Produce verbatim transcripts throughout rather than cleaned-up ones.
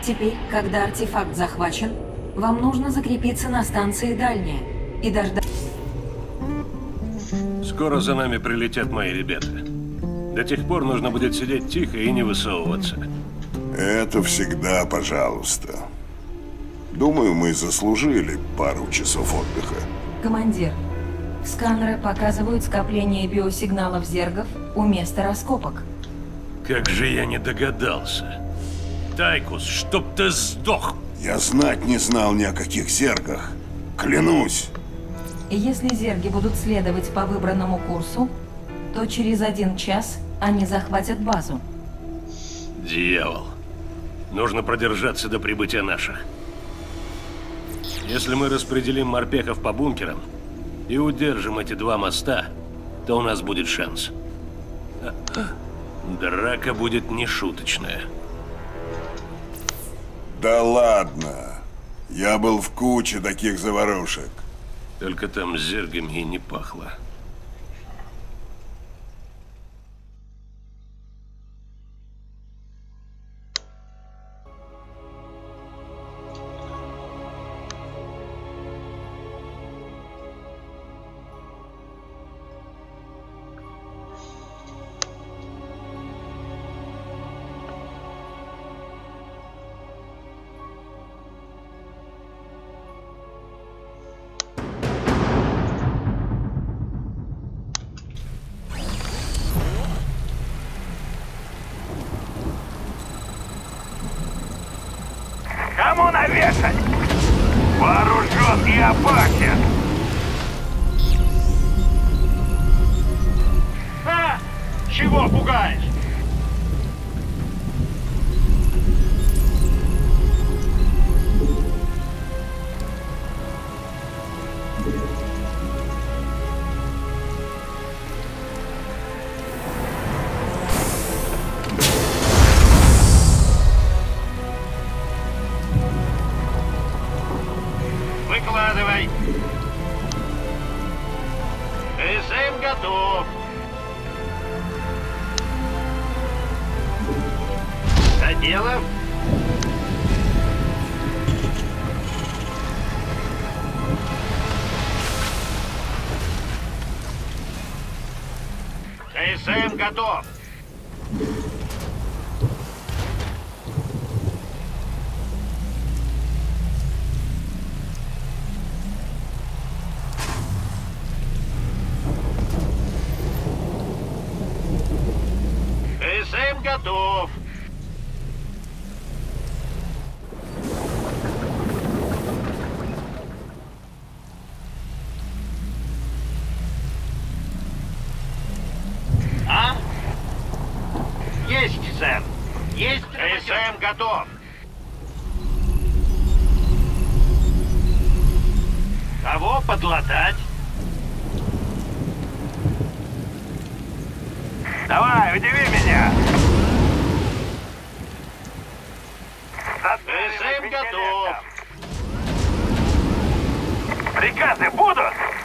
Теперь, когда артефакт захвачен, вам нужно закрепиться на станции дальняя и дождаться... Скоро за нами прилетят мои ребята. До тех пор нужно будет сидеть тихо и не высовываться. Это всегда пожалуйста. Думаю, мы заслужили пару часов отдыха. Командир, сканеры показывают скопление биосигналов зергов у места раскопок. Как же я не догадался. Тайкус, чтоб ты сдох! Я знать не знал ни о каких зергах. Клянусь. Если зерги будут следовать по выбранному курсу, то через один час они захватят базу. Дьявол. Нужно продержаться до прибытия наших. Если мы распределим морпехов по бункерам и удержим эти два моста, то у нас будет шанс. Драка будет нешуточная. Да ладно. Я был в куче таких заварушек. Только там с зергами и не пахло. Кому навешать? Вооружен и опасен! А! Чего пугаешь? Выкладывай. СМ готов. За дело. СМ готов. СМ готов. А? Есть, сэр. Есть. СМ готов. Кого подлатать? Давай, удиви меня! СМ готов! Приказы будут?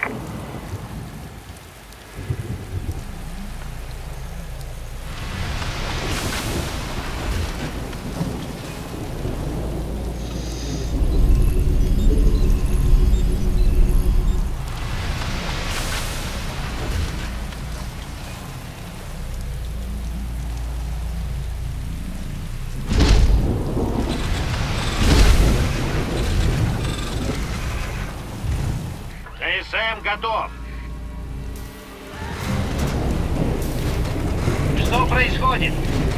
СМ готов. Что происходит?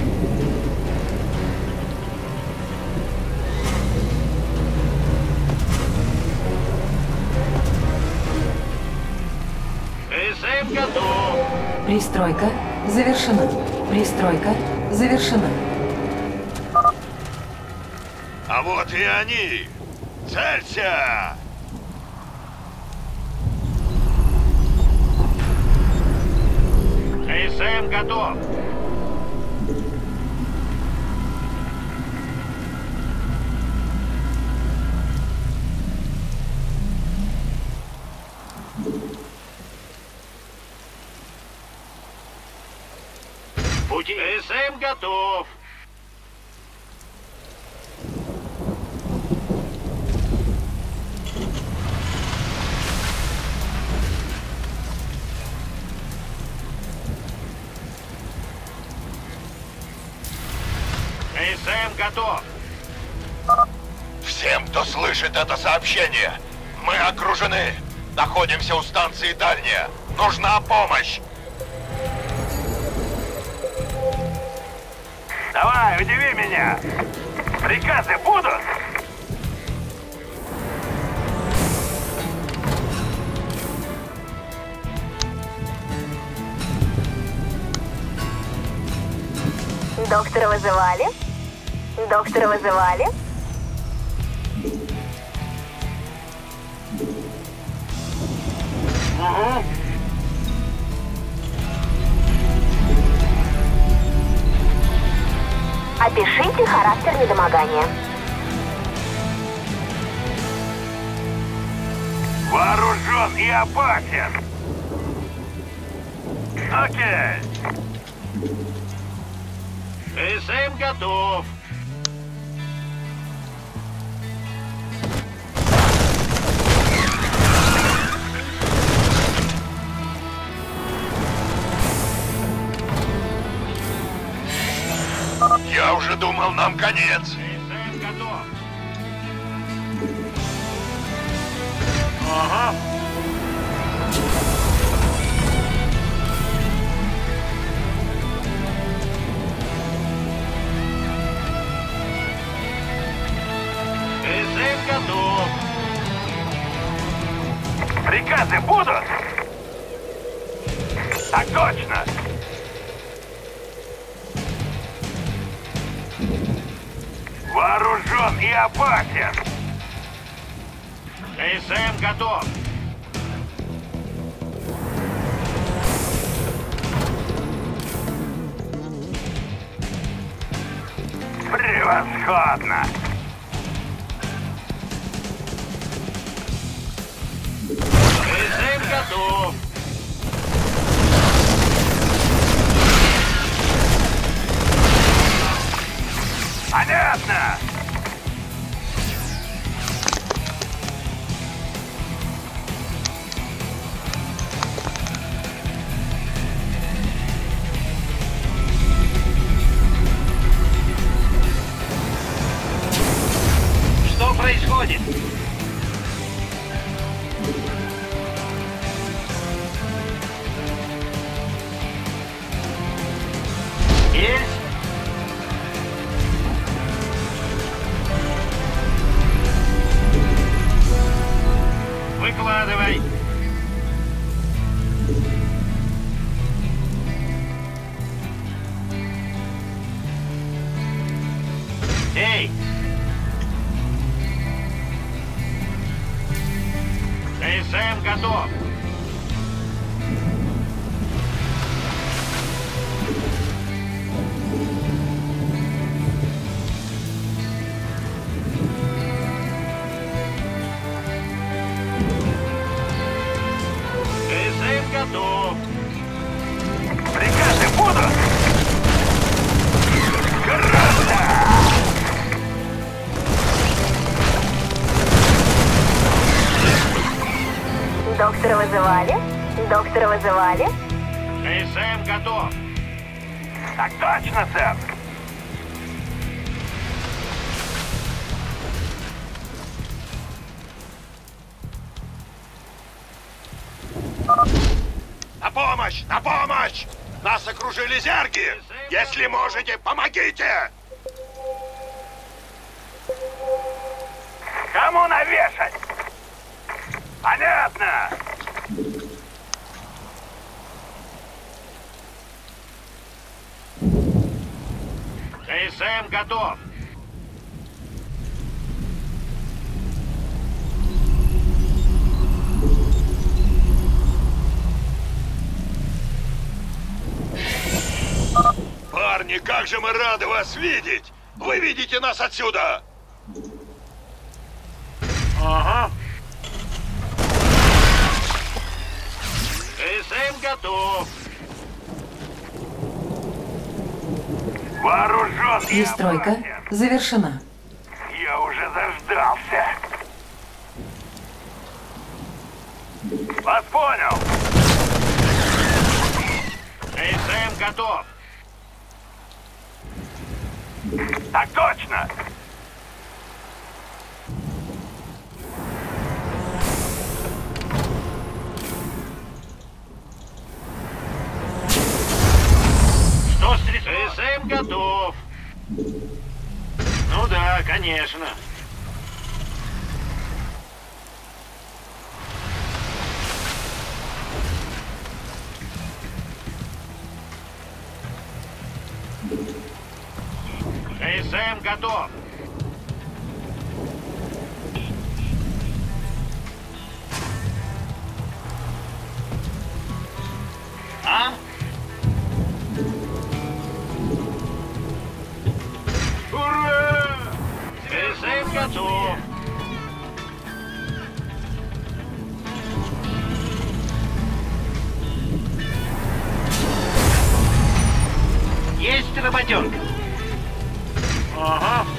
СМ готов. Пристройка завершена. Пристройка завершена. А вот и они. Целься! СМ готов. Пути. СМ готов. КСМ готов. Всем, кто слышит это сообщение, мы окружены. Находимся у станции Дальняя. Нужна помощь. Давай, удиви меня. Приказы будут? Доктора вызывали? Доктора вызывали? Угу. Опишите характер недомогания. Вооружен и опасен. Окей. КСМ готов. Я уже думал, нам конец. КСМ готов. Ага. КСМ готов. Приказы будут? Так точно. Вооружен и опасен. КСМ готов. Превосходно. КСМ готов. Понятно. Что происходит? Есть? Выкладывай. Эй! КСМ готов. КСМ готов. Приказы будут? Грозно! Доктора вызывали? Доктора вызывали? КСМ готов. Так точно, сэр. На помощь! На помощь! Нас окружили зерги! Если можете, помогите! Кому навешать? Понятно. КСМ готов. Парни, как же мы рады вас видеть! Вы видите нас отсюда! Ага. КСМ готов. Вооружен и Перестройка опасен. завершена. Я уже заждался. Вас понял. КСМ готов. Так точно! Что стряслось? КСМ готов. Ну да, конечно. КСМ готов. А? Ура! КСМ готов. Есть работенка. Ага.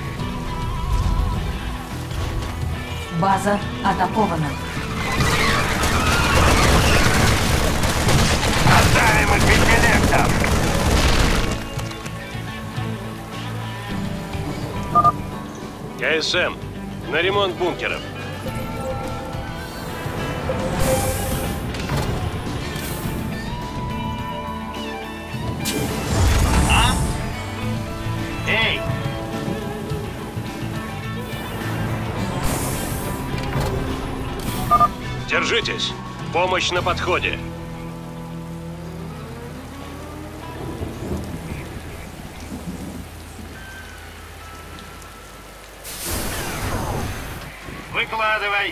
База атакована. Оставим их интеллектом. КСМ, на ремонт бункеров. А? Эй! Держитесь! Помощь на подходе! Выкладывай!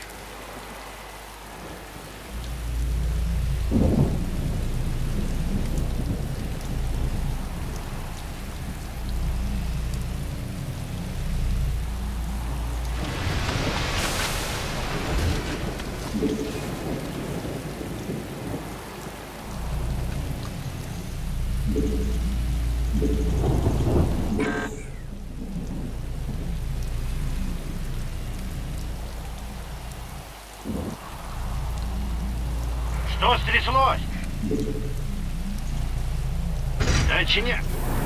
Что стряслось? Точняк.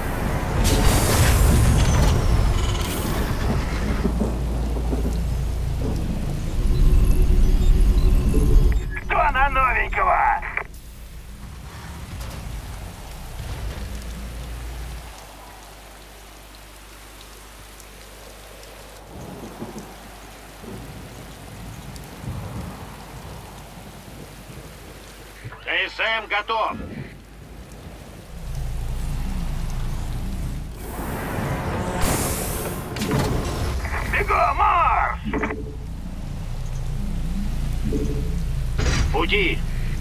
Кто на новенького? КСМ готов. Бегом, марш! Пути.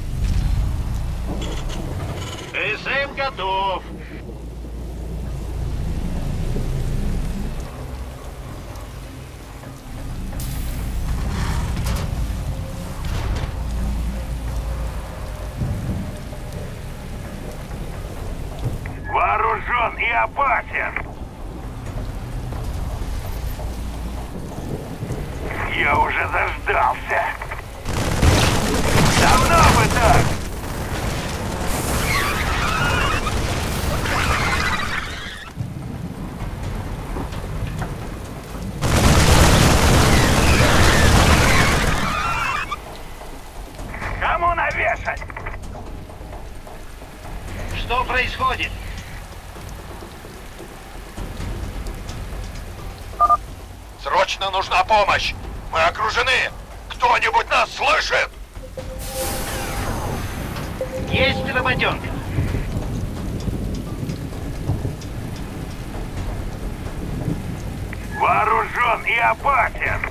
КСМ готов. Вооружен и опасен. Я уже заждался. Давно бы так. Кому навешать? Что происходит? Срочно нужна помощь! Мы окружены! Кто-нибудь нас слышит? Есть работенка. Вооружен и опасен.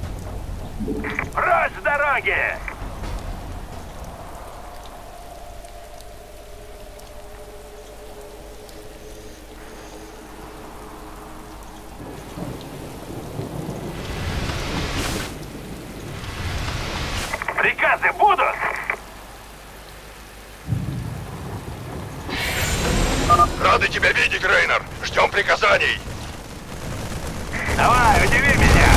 Прочь с дороги! Приказы будут? Рады тебя видеть, Рейнер! Ждем приказаний! Давай, удиви меня!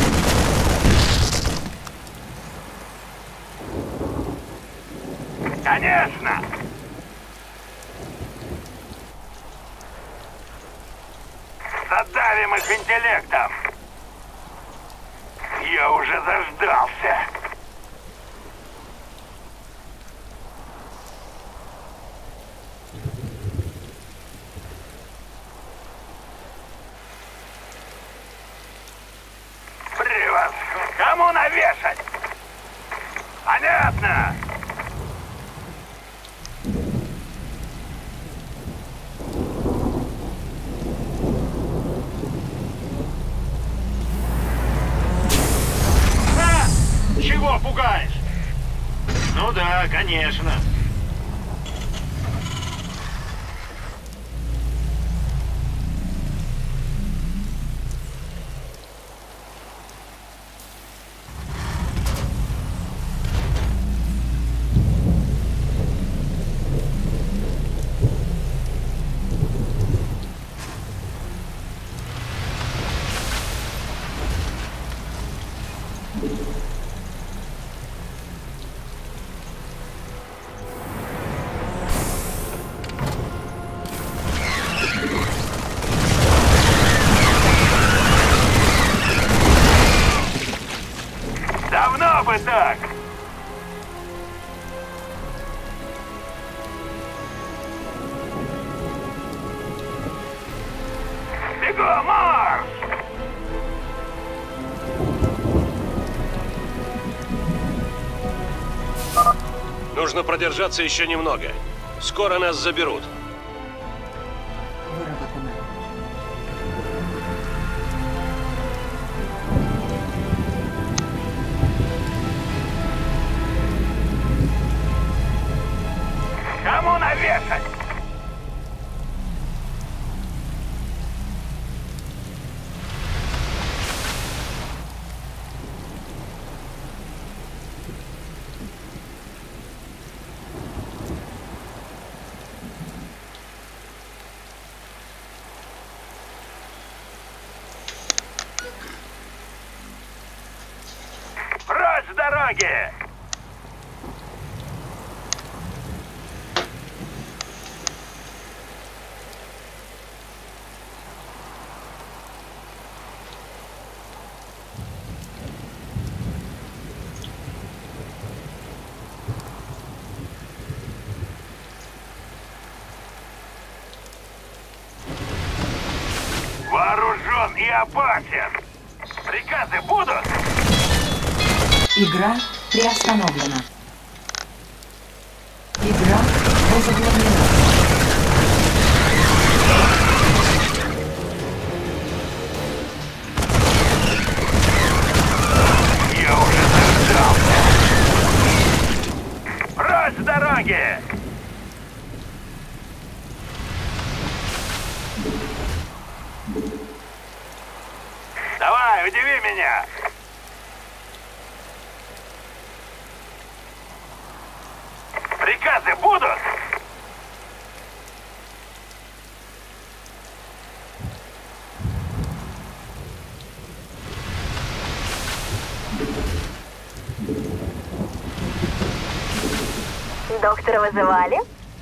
Конечно! с интеллектом. Я уже заждался. Превосходно. Кому навешать? Понятно. Чего пугаешь? Ну да, конечно. Давно бы так. Бегом, марш! Нужно продержаться еще немного. Скоро нас заберут. Выработано. Кому навешать? Прочь с дороги! Вооружен и опасен. Приказы будут? Игра приостановлена. Игра возобновлена. Я уже заждался. Прочь с дороги! Давай, удиви меня! Приказы будут? Доктора вызывали?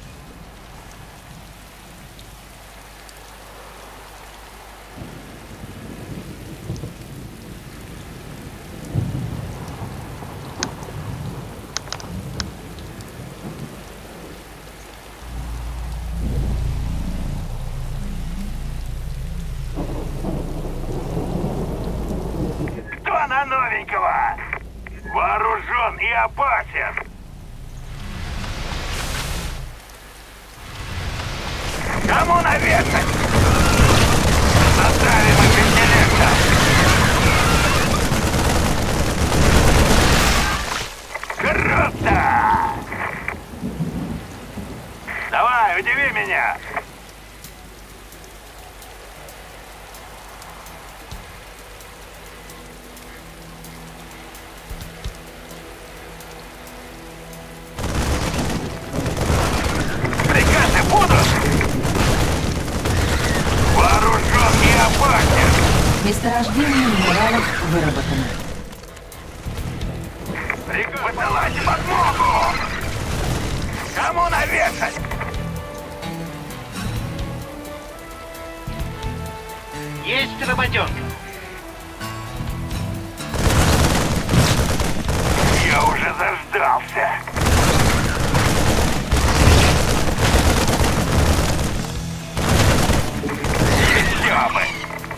Кто на новенького? Вооружен и опасен. Кому навешать? Оставим их интеллектом. Круто! Давай, удиви меня. Приказы будут? Вооружен и опасен. Месторождение минералов выработано. Приказ. Посылайте подмогу! Кому навешать? Есть работенка. Я уже заждался. Еще бы.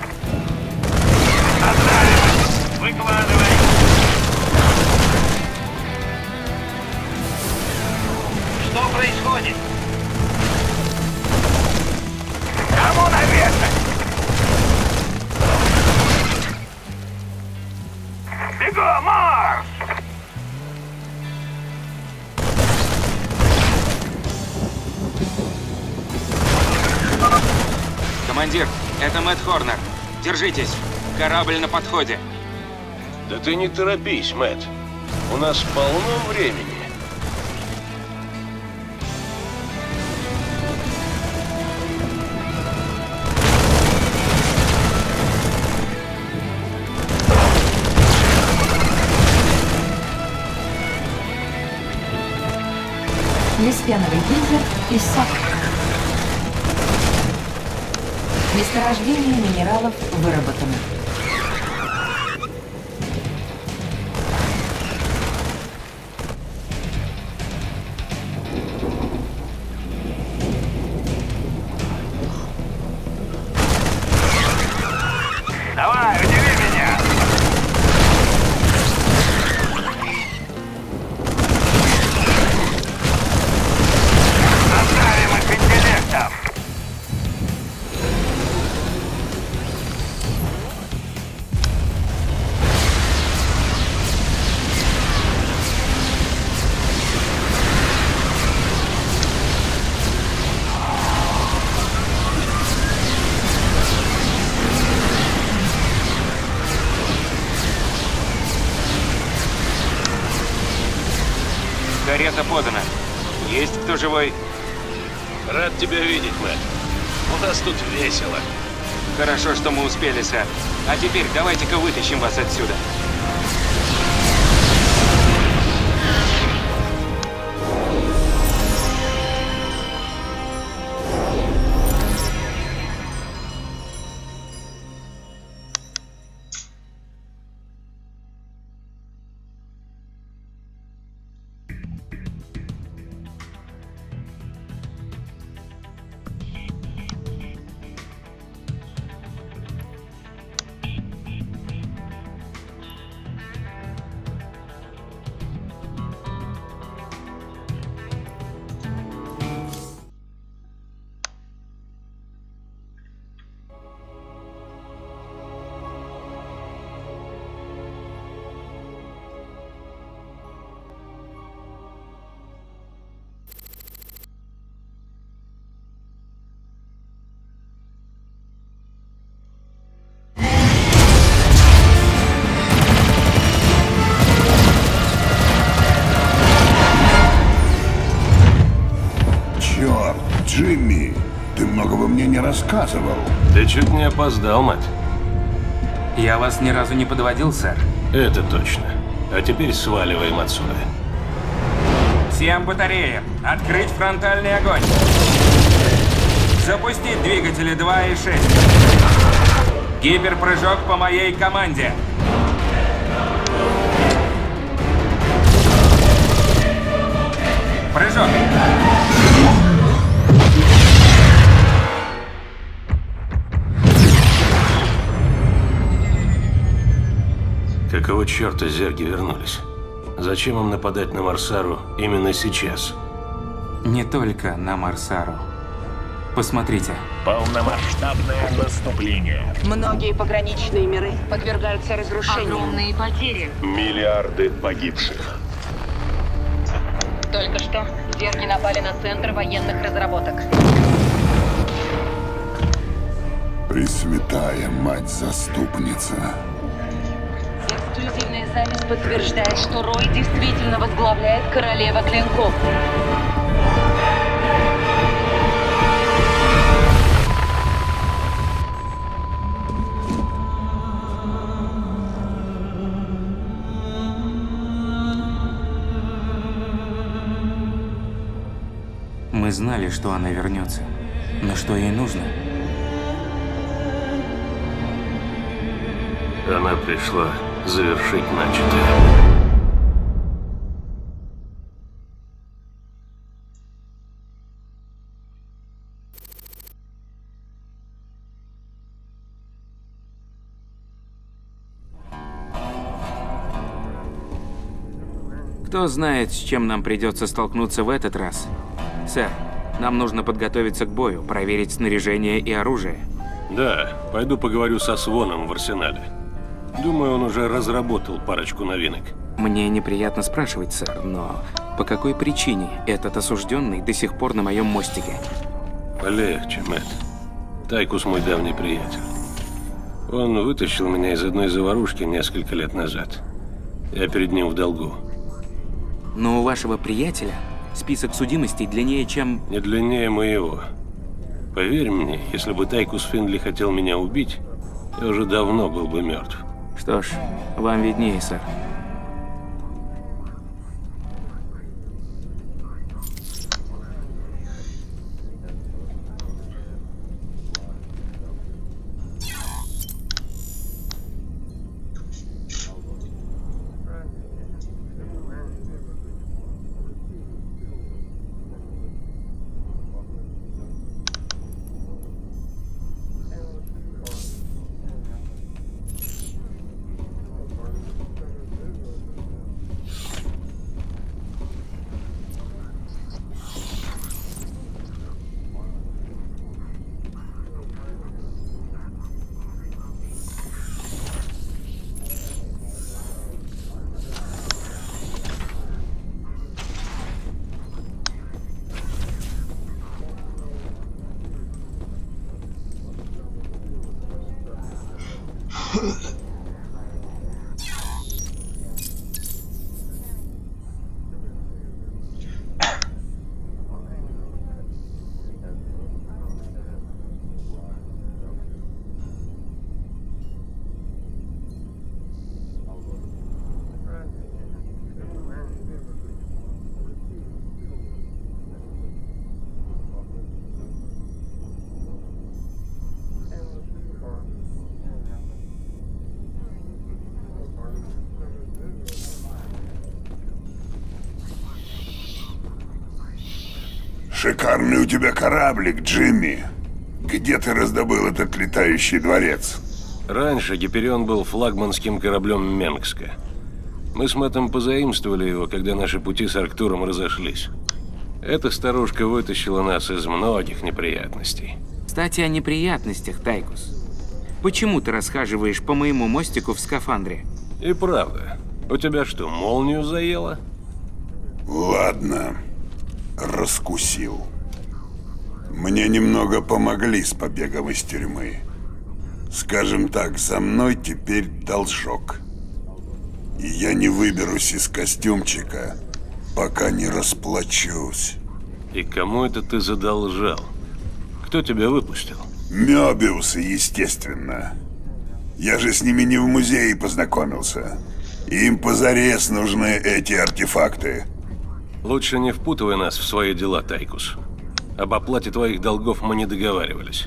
Отдали. Выкладывай. Что происходит? Кому навешать? Бегом, марш! Командир, это Мэтт Хорнер. Держитесь. Корабль на подходе. Да ты не торопись, Мэтт. У нас полно времени. Лиспеновый гейзер иссяк. Месторождение минералов выработано. Давай, удиви меня! Заставим их интеллектом! Карета подана. Есть кто живой? Рад тебя видеть, Мэтт. У нас тут весело. Хорошо, что мы успели, сэр. А теперь давайте-ка вытащим вас отсюда. Джимми, ты многого мне не рассказывал. Ты чуть не опоздал, Мэтт. Я вас ни разу не подводил, сэр. Это точно. А теперь сваливаем отсюда. Всем батареям открыть фронтальный огонь. Запустить двигатели два и шесть. Гиперпрыжок по моей команде. Прыжок. Какого черта зерги вернулись? Зачем им нападать на Марсару именно сейчас? Не только на Марсару. Посмотрите. Полномасштабное наступление. Многие пограничные миры подвергаются разрушению. Огромные потери. Миллиарды погибших. Только что зерги напали на центр военных разработок. Пресвятая мать-заступница. Эксклюзивная запись подтверждает, что Рой действительно возглавляет королева клинков. Мы знали, что она вернется. Но что ей нужно? Она пришла завершить начатое. Кто знает, с чем нам придется столкнуться в этот раз. Сэр, нам нужно подготовиться к бою, проверить снаряжение и оружие. Да, пойду поговорю со Своном в арсенале. Думаю, он уже разработал парочку новинок. Мне неприятно спрашивать, сэр, но по какой причине этот осужденный до сих пор на моем мостике? Полегче, Мэтт. Тайкус мой давний приятель. Он вытащил меня из одной заварушки несколько лет назад. Я перед ним в долгу. Но у вашего приятеля список судимостей длиннее, чем... Не длиннее моего. Поверь мне, если бы Тайкус Финдли хотел меня убить, я уже давно был бы мертв. Что ж, вам виднее, сэр. Шикарный у тебя кораблик, Джимми. Где ты раздобыл этот летающий дворец? Раньше Гиперион был флагманским кораблем Менгска. Мы с Мэттом позаимствовали его, когда наши пути с Арктуром разошлись. Эта старушка вытащила нас из многих неприятностей. Кстати, о неприятностях, Тайкус. Почему ты расхаживаешь по моему мостику в скафандре? И правда. У тебя что, молнию заело? Ладно. Раскусил. Мне немного помогли с побегом из тюрьмы. Скажем так, за мной теперь должок. И я не выберусь из костюмчика, пока не расплачусь. И кому это ты задолжал? Кто тебя выпустил? Мёбиусы, естественно. Я же с ними не в музее познакомился. Им позарез нужны эти артефакты. Лучше не впутывай нас в свои дела, Тайкус. Об оплате твоих долгов мы не договаривались.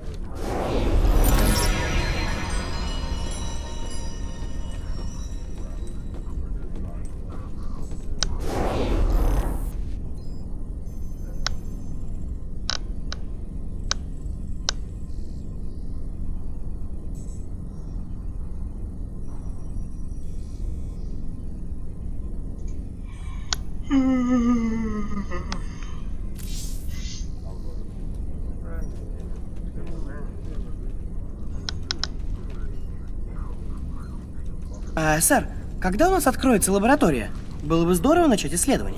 А, сэр, когда у нас откроется лаборатория? Было бы здорово начать исследование.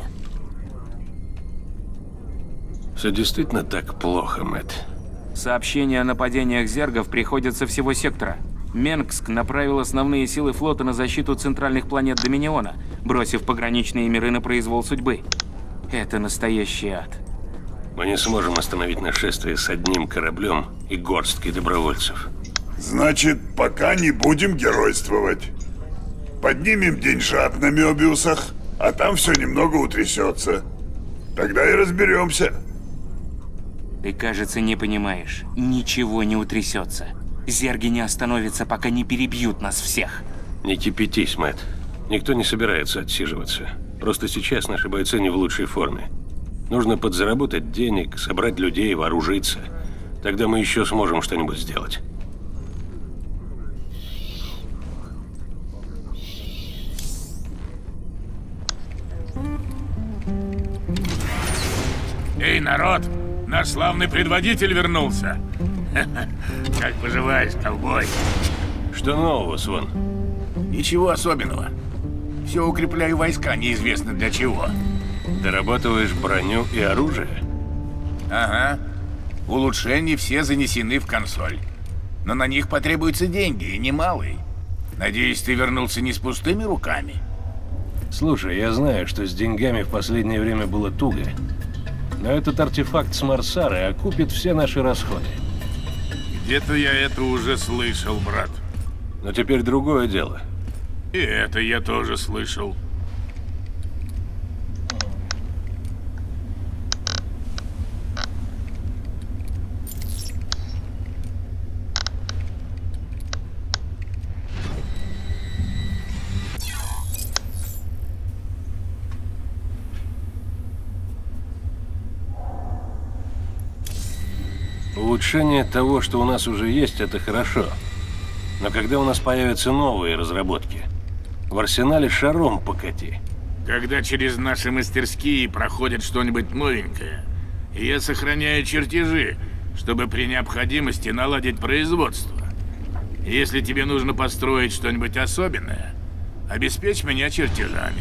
Все действительно так плохо, Мэтт? Сообщения о нападениях зергов приходят со всего сектора. Менгск направил основные силы флота на защиту центральных планет Доминиона, бросив пограничные миры на произвол судьбы. Это настоящий ад. Мы не сможем остановить нашествие с одним кораблем и горсткой добровольцев. Значит, пока не будем геройствовать. Поднимем деньжат на Мёбиусах, а там все немного утрясется. Тогда и разберемся. Ты, кажется, не понимаешь. Ничего не утрясется. Зерги не остановятся, пока не перебьют нас всех. Не кипятись, Мэтт. Никто не собирается отсиживаться. Просто сейчас наши бойцы не в лучшей форме. Нужно подзаработать денег, собрать людей, вооружиться. Тогда мы еще сможем что-нибудь сделать. Эй, народ! Наш славный предводитель вернулся! Как поживаешь, ковбой? Что нового, Свон? Ничего особенного. Все укрепляю войска, неизвестно для чего. Дорабатываешь броню и оружие? Ага. Улучшения все занесены в консоль. Но на них потребуются деньги, и немалые. Надеюсь, ты вернулся не с пустыми руками? Слушай, я знаю, что с деньгами в последнее время было туго. Но этот артефакт с Марсары окупит все наши расходы. Где-то я это уже слышал, брат. Но теперь другое дело. И это я тоже слышал. Улучшение того, что у нас уже есть, это хорошо. Но когда у нас появятся новые разработки, в арсенале шаром покати. Когда через наши мастерские проходит что-нибудь новенькое, я сохраняю чертежи, чтобы при необходимости наладить производство. Если тебе нужно построить что-нибудь особенное, обеспечь меня чертежами.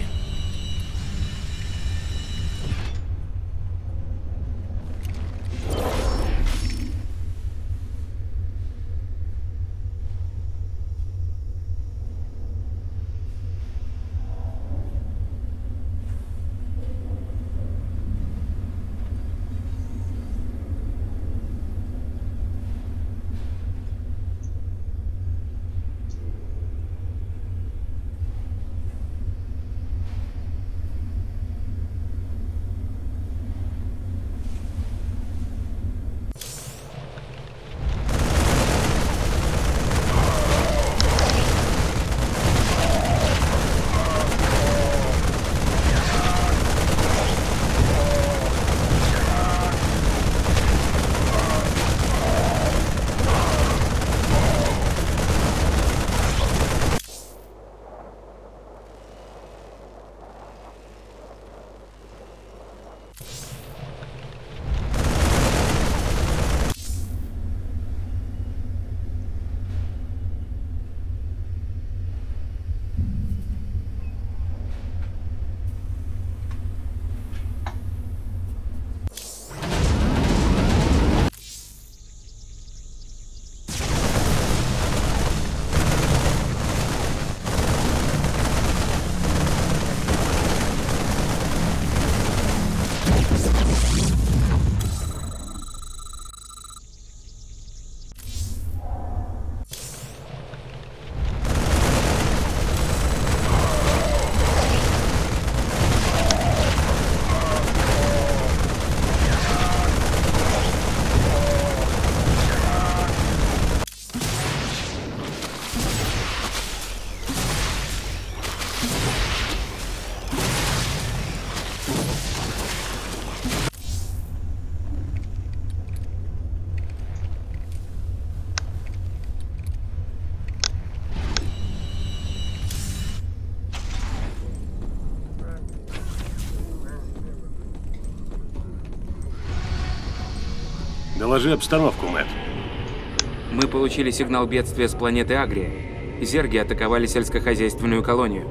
Доложи обстановку, Мэтт. Мы получили сигнал бедствия с планеты Агрия. Зерги атаковали сельскохозяйственную колонию.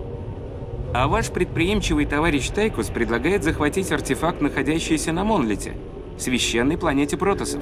А ваш предприимчивый товарищ Тайкус предлагает захватить артефакт, находящийся на Монлите, священной планете протоссов.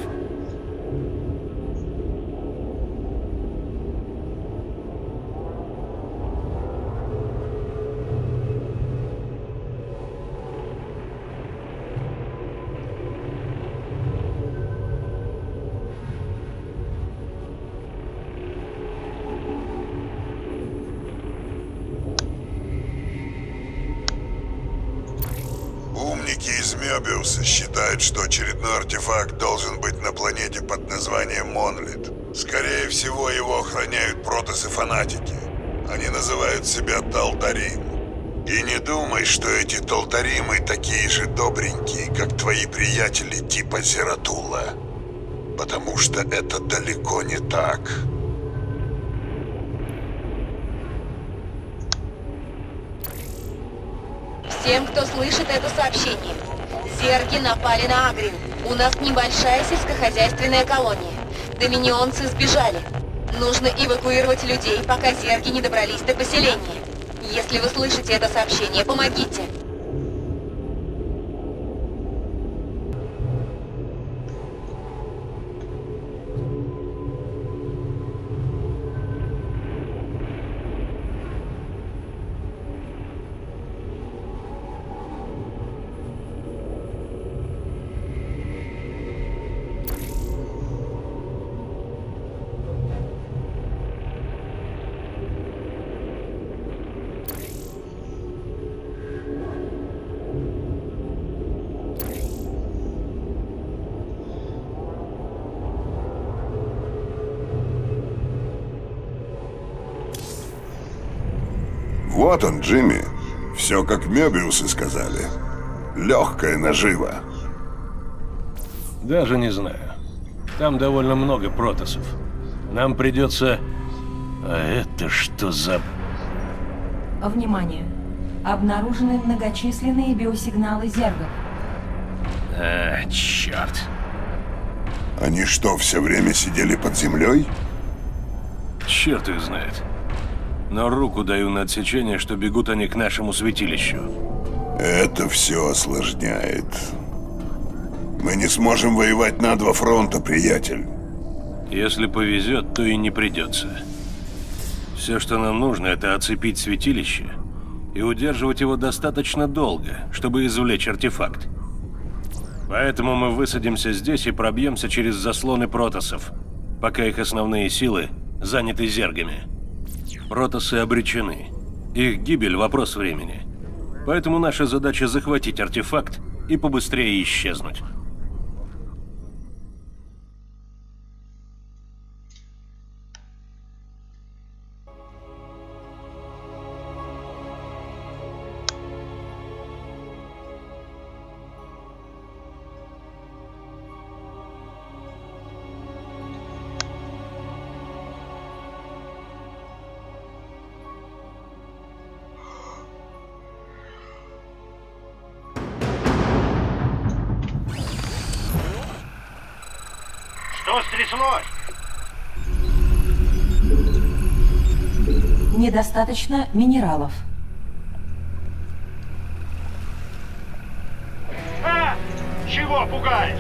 Умники из Мёбиуса считают, что очередной артефакт должен быть на планете под названием Монлит. Скорее всего, его охраняют протосы-фанатики. Они называют себя Талдарим. И не думай, что эти Талдаримы такие же добренькие, как твои приятели типа Зератула. Потому что это далеко не так. Всем, кто слышит это сообщение. Зерги напали на Агрин. У нас небольшая сельскохозяйственная колония. Доминионцы сбежали. Нужно эвакуировать людей, пока зерги не добрались до поселения. Если вы слышите это сообщение, помогите. Вот он, Джимми. Все как Мёбиусы сказали. Легкая нажива. Даже не знаю. Там довольно много протосов. Нам придется... А это что за... Внимание! Обнаружены многочисленные биосигналы зергов. А, черт. Они что, все время сидели под землей? Черт их знает. Но руку даю на отсечение, что бегут они к нашему святилищу. Это все осложняет. Мы не сможем воевать на два фронта, приятель. Если повезет, то и не придется. Все, что нам нужно, это оцепить святилище и удерживать его достаточно долго, чтобы извлечь артефакт. Поэтому мы высадимся здесь и пробьемся через заслоны протоссов, пока их основные силы заняты зергами. Протоссы обречены. Их гибель – вопрос времени. Поэтому наша задача – захватить артефакт и побыстрее исчезнуть. Что стряслось? Недостаточно минералов. А! Чего пугаешь?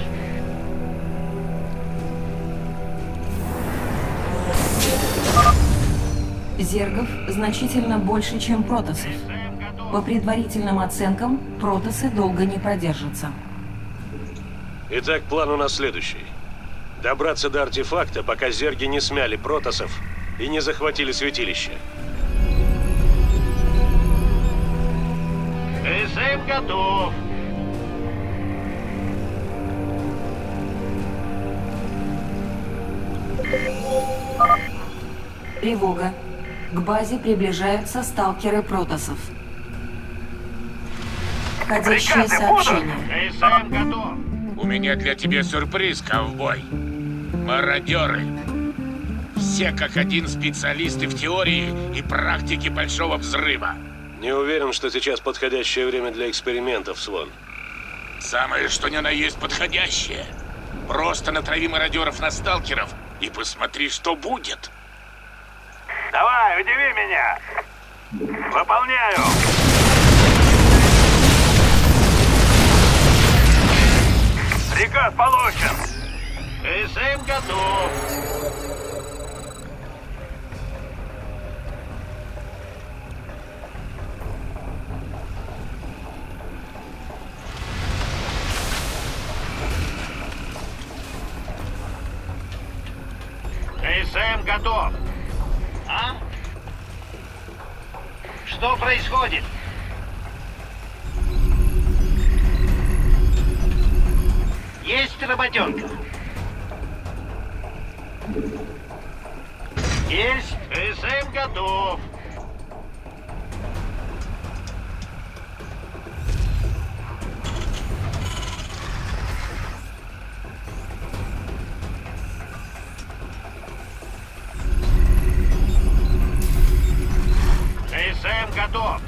Зергов значительно больше, чем протоссов. По предварительным оценкам, протоссы долго не продержатся. Итак, план у нас следующий. Добраться до артефакта, пока зерги не смяли протоссов и не захватили святилище. СМ готов. Тревога. К базе приближаются сталкеры протоссов. Входящее сообщение. СМ готов. У меня для тебя сюрприз, ковбой. Мародеры. Все как один специалисты в теории и практике Большого Взрыва. Не уверен, что сейчас подходящее время для экспериментов, Свон. Самое что ни на есть подходящее. Просто натрави мародеров на сталкеров и посмотри, что будет. Давай, удиви меня. Выполняю. Приказ получен. СМ готов. СМ готов. А? Что происходит? Есть работенка. Есть. ЭСМ готов. ЭСМ готов.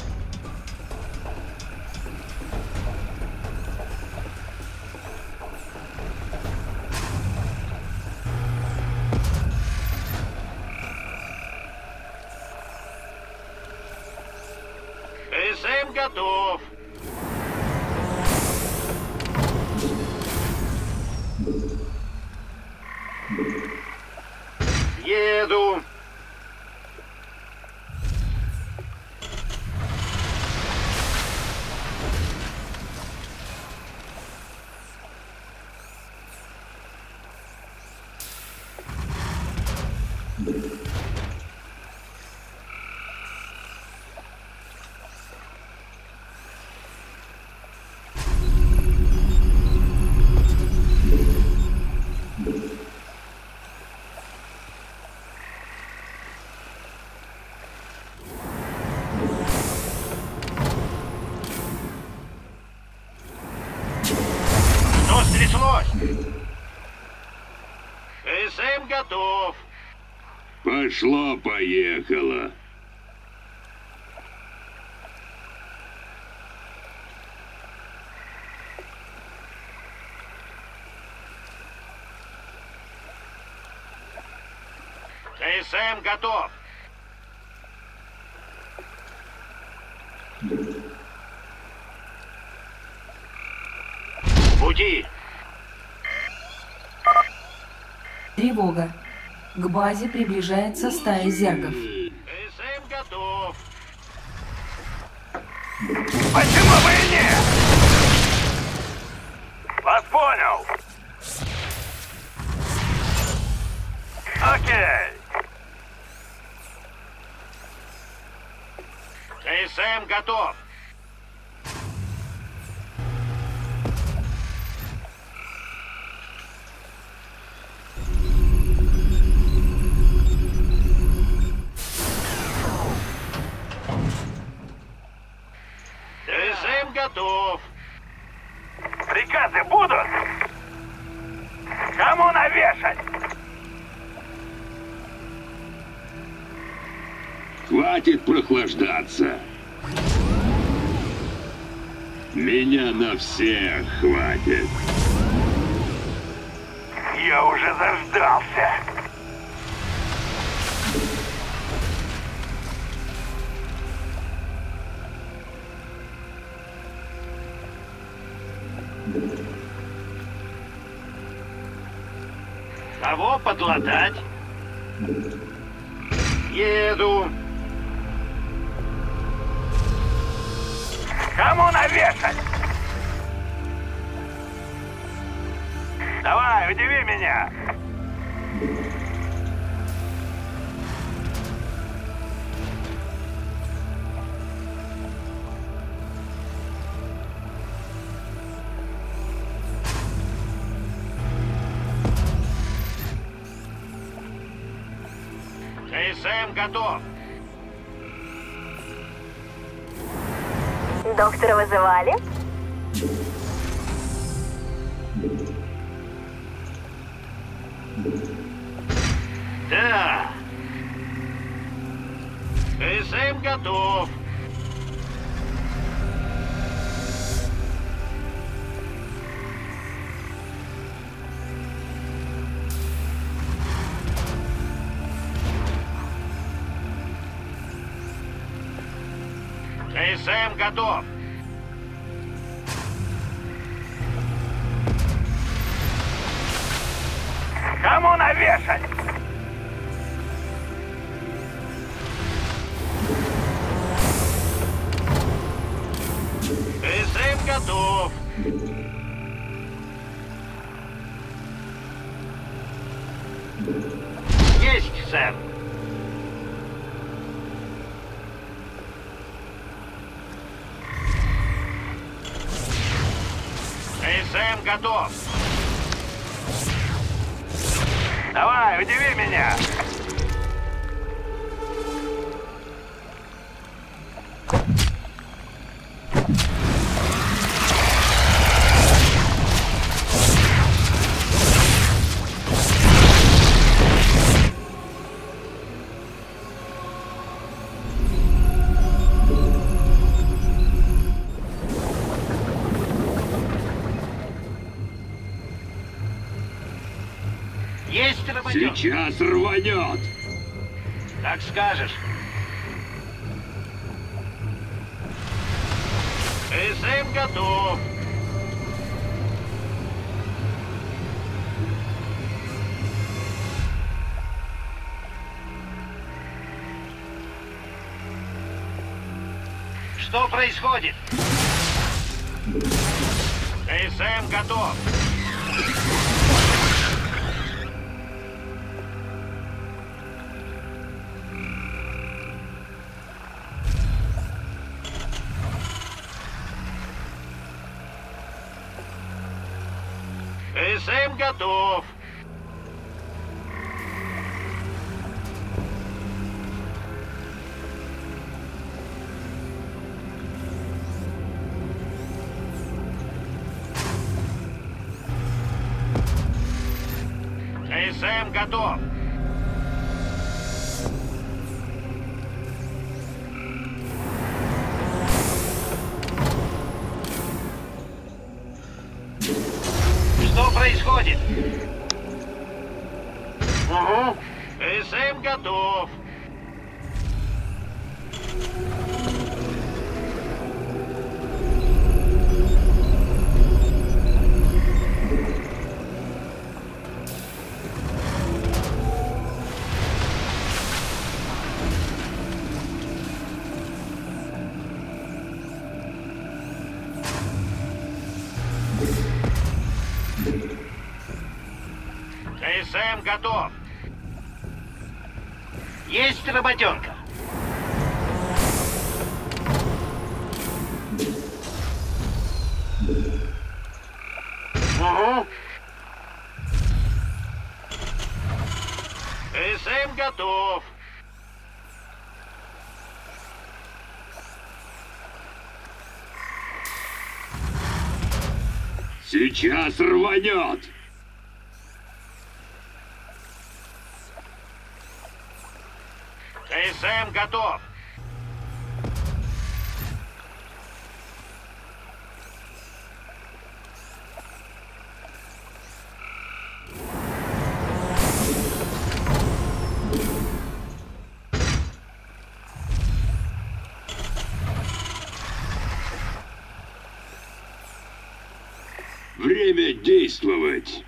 ЭСМ готов. Еду. Что стряслось? ЭСМ готов. Пошло-поехало. ЭСМ готов. Пути. Тревога. К базе приближается стая зергов. ЭСМ готов. Почему бы и нет? Вас понял. Окей. ЭСМ готов. ЭСМ готов. Приказы будут? Кому навешать? Хватит прохлаждаться. Меня на всех хватит. Я уже заждался. Кого подлатать? Еду. Кому навешать? Давай, удиви меня. ЭСМ готов. Доктора вызывали? Да. ЭСМ готов. ЭСМ готов. Кому навешать? ЭСМ готов. Есть, сэр. ЭСМ готов. Давай, удиви меня. Есть работенка. Сейчас рванет. Как скажешь. СМ готов. Что происходит? СМ готов. СМ готов. СМ готов. Что происходит? Угу. СМ готов. СМ готов. Есть работенка. Угу. СМ готов. Сейчас рванет. СМ готов. Время действовать.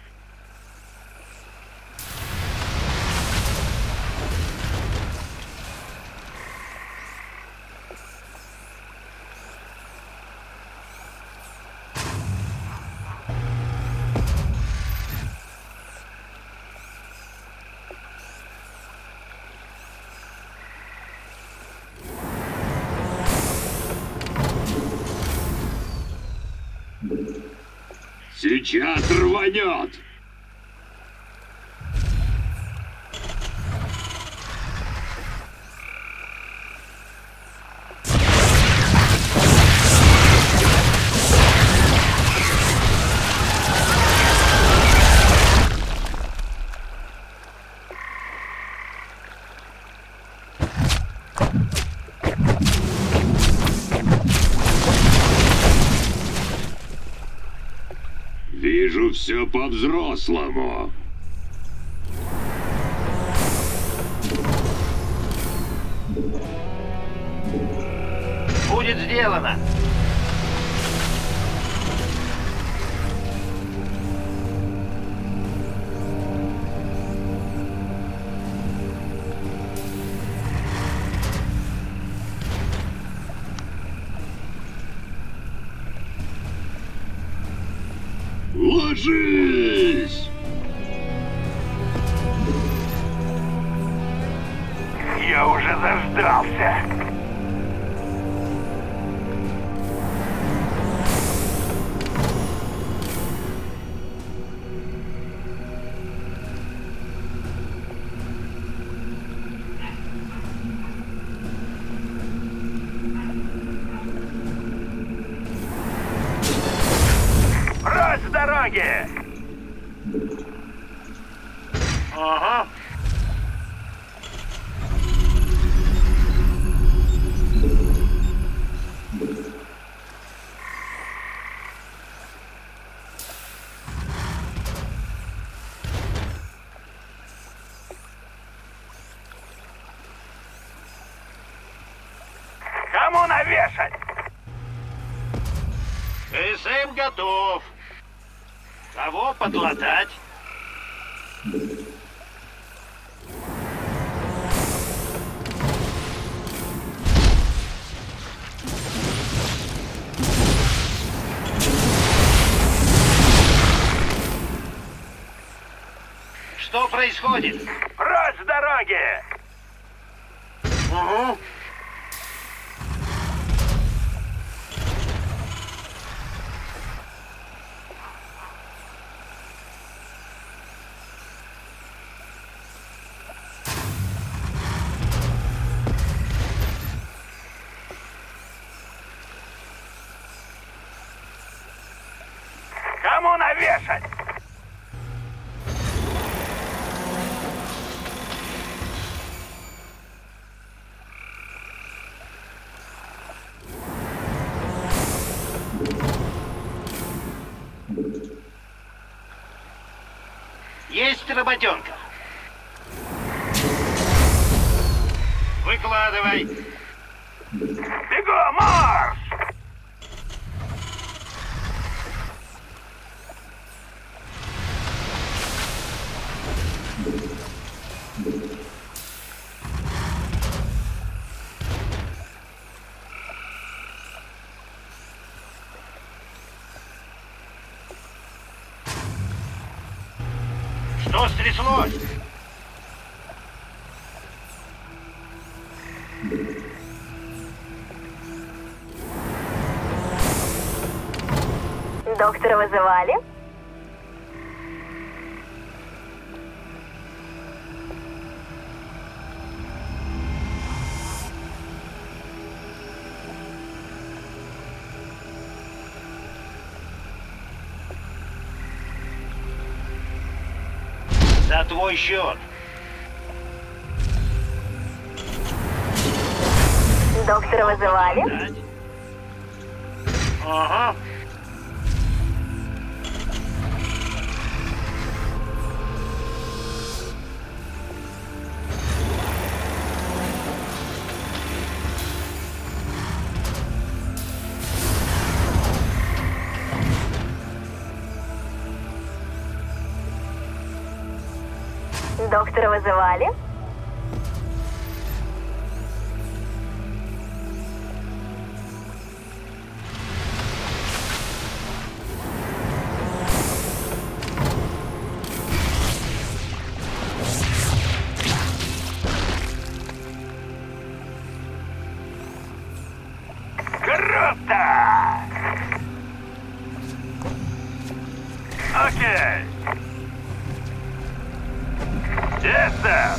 Сейчас рванет. Вижу все по-взрослому. Будет сделано. Ложись! Я уже заждался. Прочь с дороги! Ага. навешать? СМ готов. Кого подлатать? Что происходит? Прочь с дороги! Угу. Кому навешать? Есть работенка. Выкладывай. Бегом, марш! Что стряслось? Доктора вызывали? За твой счет. Доктора вызывали? Ага. Доктора вызывали? Круто! Окей. Yes, sir.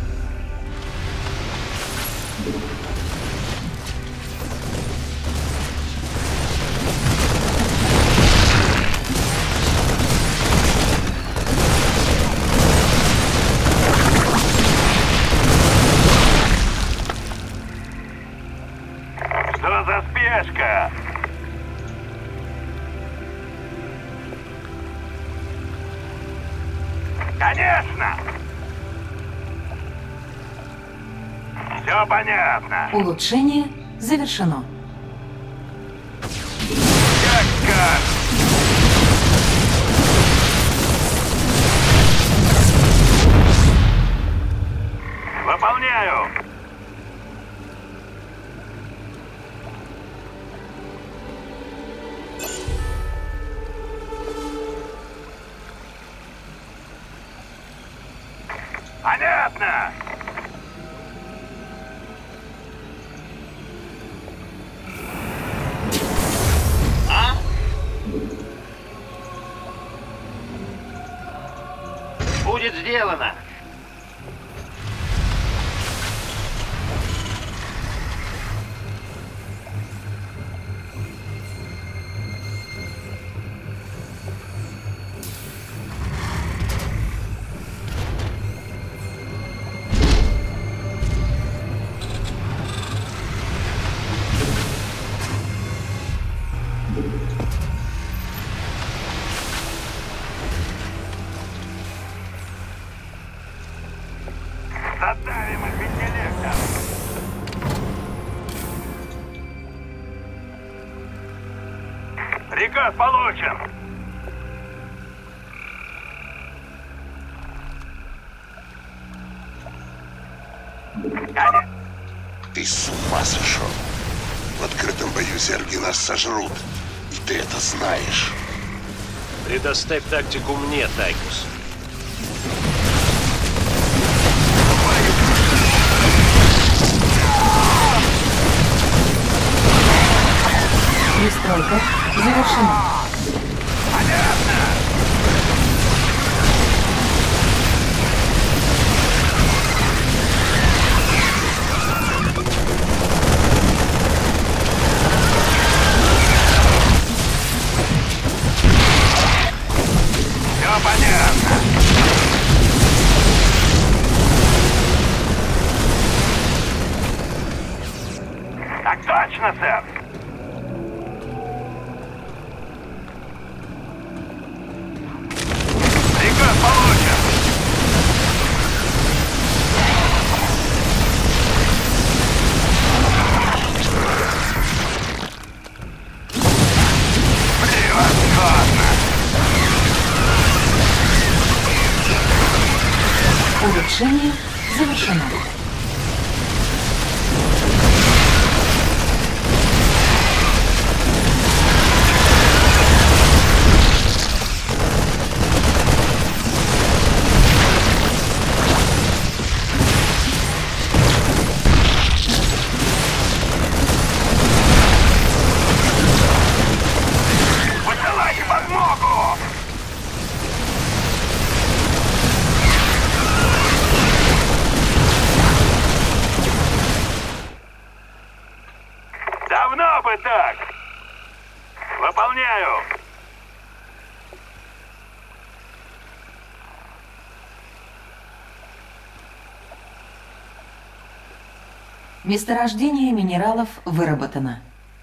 Что за спешка? Конечно! Все понятно. Улучшение завершено. Как-как? Выполняю. Понятно. А? Будет сделано. слышен. Ты с ума сошел? В открытом бою зерги нас сожрут. И ты это знаешь. Предоставь тактику мне, Тайкус. Пристройка завершена. Понятно. Все понятно. Так точно, сэр. Приказ получен. Превосходно. Улучшение завершено. Высылайте подмогу. Давно бы так. Выполняю. Месторождение минералов выработано.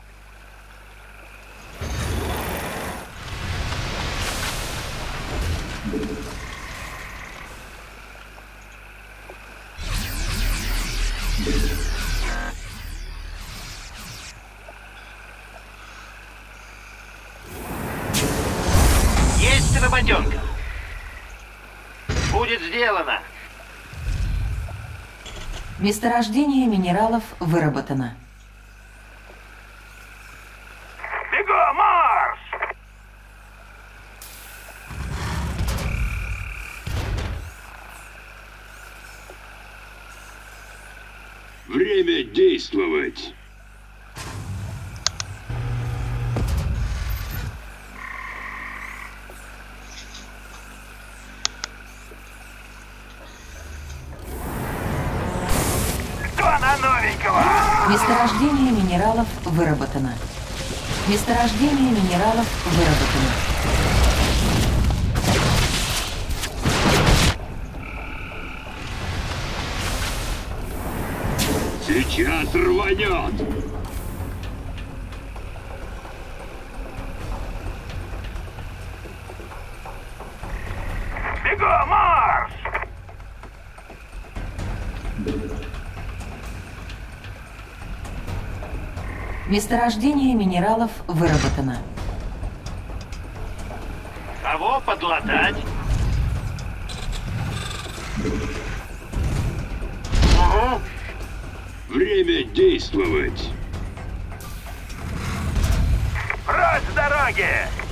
Есть работенка. Будет сделано. Месторождение минералов выработано. Бегом, марш! Время действовать. Кто на новенького? Месторождение минералов выработано. Месторождение минералов выработано. Сейчас рванет. Бегом, марш! Месторождение минералов выработано. Кого подлатать? Угу. Время действовать. Прочь с дороги!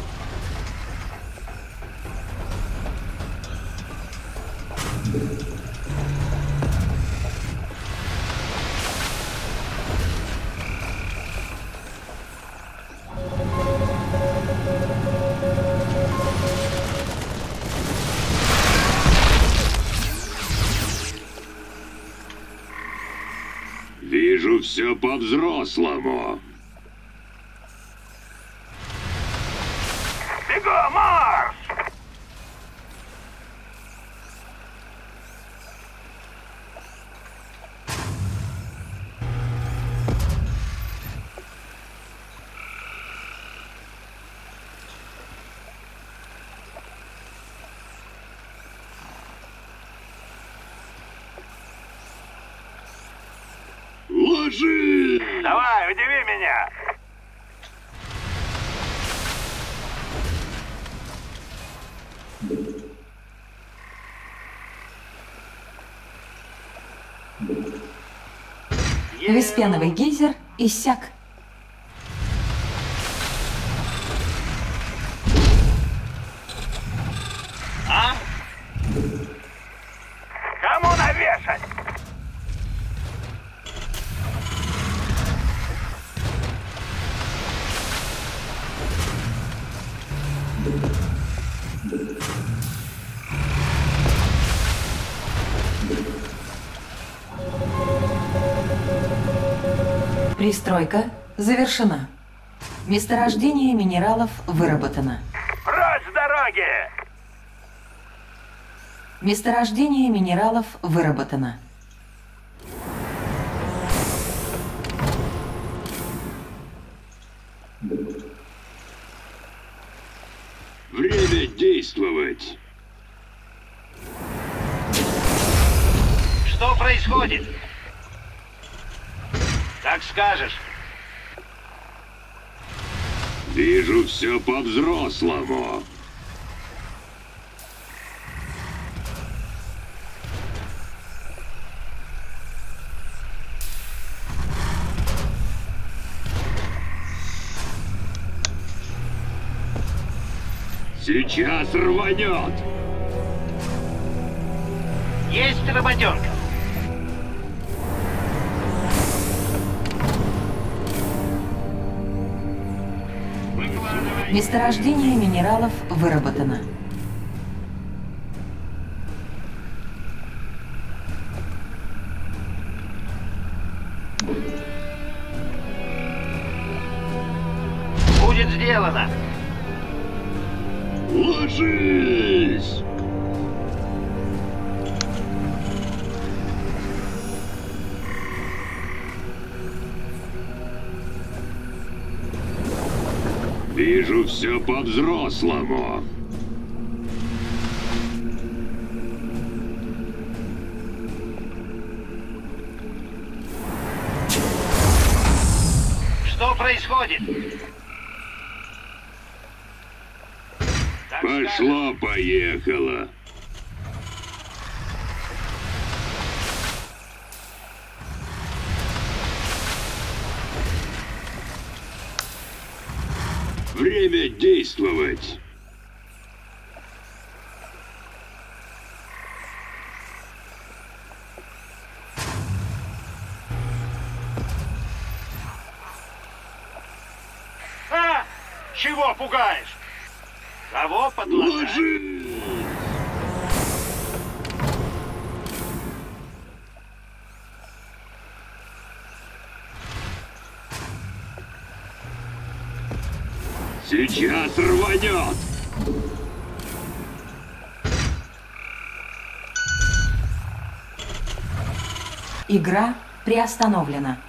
Вижу все по-взрослому. Бегом, марш! Ложи! Давай, удиви меня! Веспеновый гейзер иссяк. А? Кому навешать? Пристройка завершена. Месторождение минералов выработано. Прочь с дороги! Месторождение минералов выработано. Время действовать. Что происходит? Как скажешь. Вижу все по-взрослому. Сейчас рванет. Есть работенка. Месторождение минералов выработано. Будет сделано. Ложись! Вижу все по-взрослому. Что происходит? Пошло-поехало. Время действовать. А! Чего пугаешь? Кого подлатать? Ложись! Сейчас рванет! Игра приостановлена.